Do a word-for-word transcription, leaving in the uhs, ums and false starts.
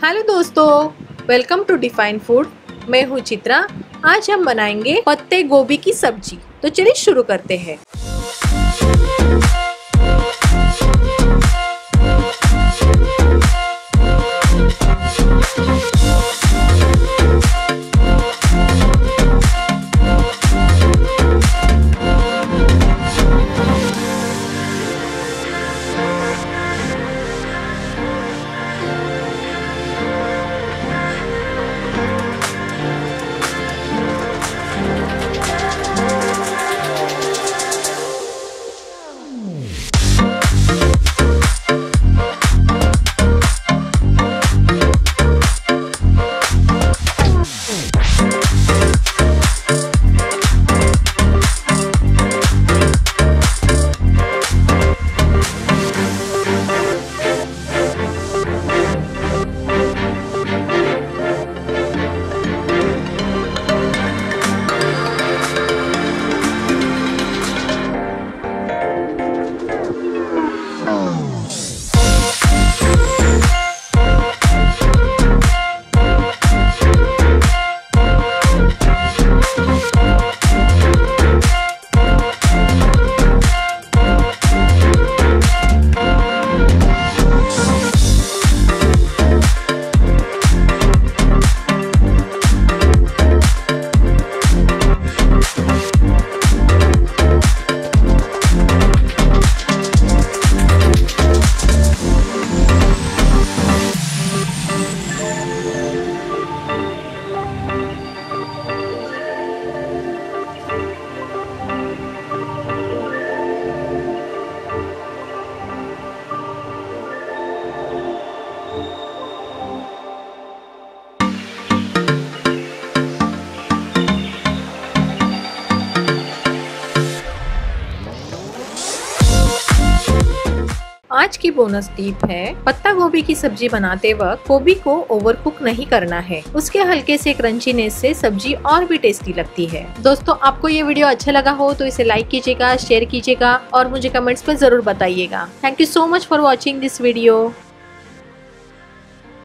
Hello दोस्तों, welcome to define food. मैं हूँ चित्रा। आज हम बनाएंगे पत्ते गोभी की सब्जी। तो चलिए शुरू करते हैं। आज की बोनस टिप है, पत्ता गोभी की सब्जी बनाते वक्त गोभी को ओवरकुक नहीं करना है। उसके हल्के से क्रंचीनेस से सब्जी और भी टेस्टी लगती है। दोस्तों, आपको ये वीडियो अच्छा लगा हो तो इसे लाइक कीजिएगा, शेयर कीजिएगा और मुझे कमेंट्स में जरूर बताइएगा। Thank you so much for watching this video.